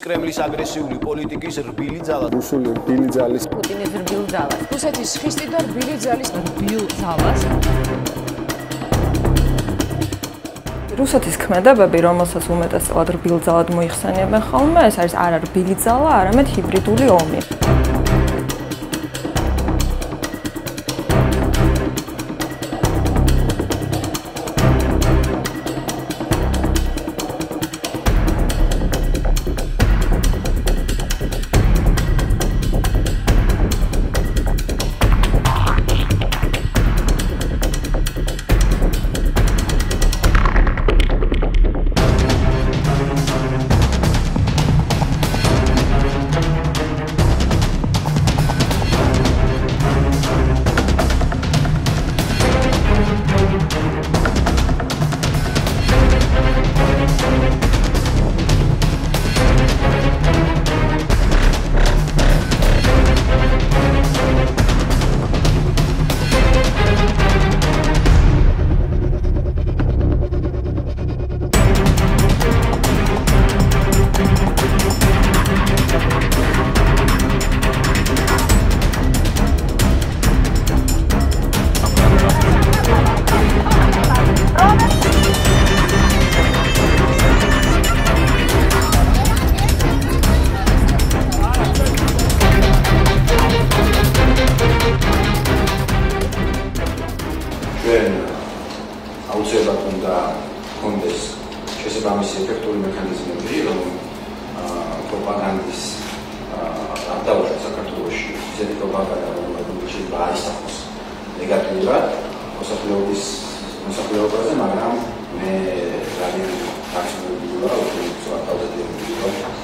კრემლის აგრესიული პოლიტიკის რბილი ძალა. რუსული რბილი ძალის პუტინის რბილ ძალას. რუსეთის ხისტი და რბილი ძალის რბილ ძალას. რუსეთის ქმედებები, რომელსაც უმეტესწილად რბილ ძალად მოიხსენიებენ ხოლმე, ეს არის არა რბილი ძალა, არამედ ჰიბრიდული ომი. აუცილებლად უნდა ჰქონდეს შესაბამისი ეფექტური მექანიზმები, რომ პროპაგანდის არ დაუშვათ საქართველოში ისეთი პროპაგანდა, რომელიც აისახოს ნეგატიურად მოსახლეობაზე, მაგრამ მე ძალიან დარწმუნებული ვარ, რომ